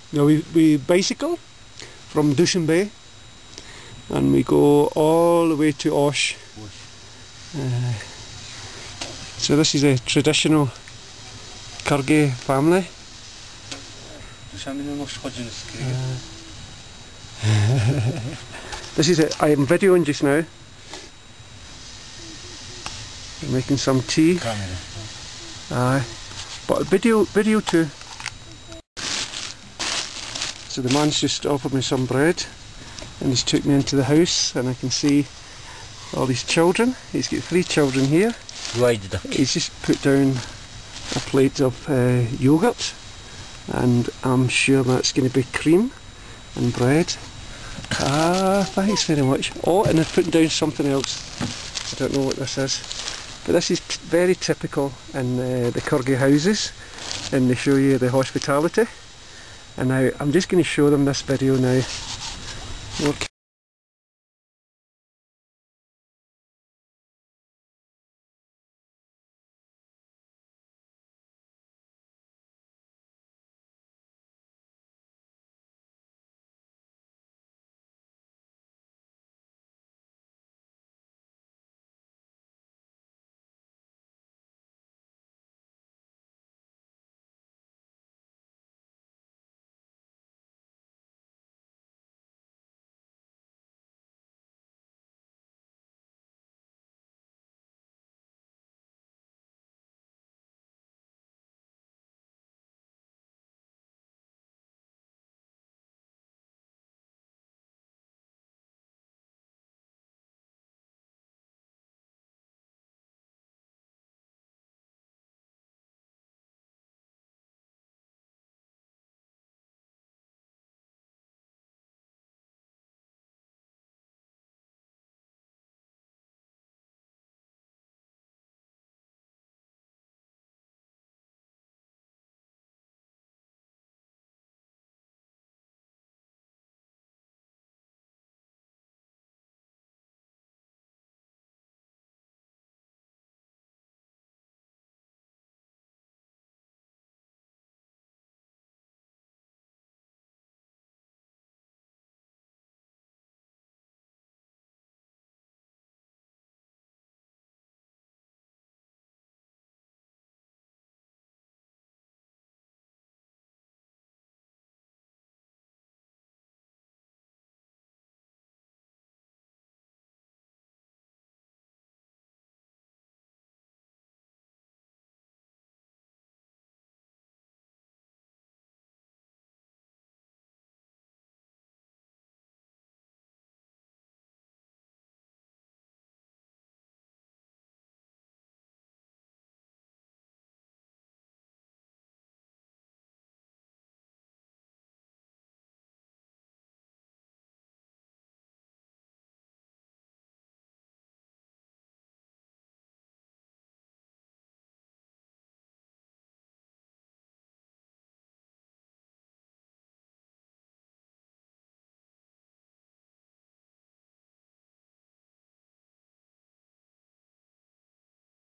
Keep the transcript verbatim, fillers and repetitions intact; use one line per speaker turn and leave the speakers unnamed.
Now we, we bicycle from Dushanbe and we go all the way to Osh. Uh, so this is a traditional Kyrgyz family. Uh, this is it. I am videoing just now. I'm making some tea. Aye, uh, but video video too. So the man's just offered me some bread and he's took me into the house and I can see all these children. He's got three children here. He's just put down a plate of uh, yoghurt and I'm sure that's going to be cream and bread. Ah, thanks very much. Oh, and they're putting down something else. I don't know what this is. But this is t very typical in uh, the Kyrgyz houses, and they show you the hospitality. And now I'm just going to show them this video now. Okay.